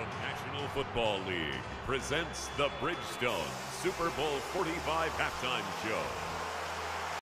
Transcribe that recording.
The National Football League presents the Bridgestone Super Bowl 45 halftime show.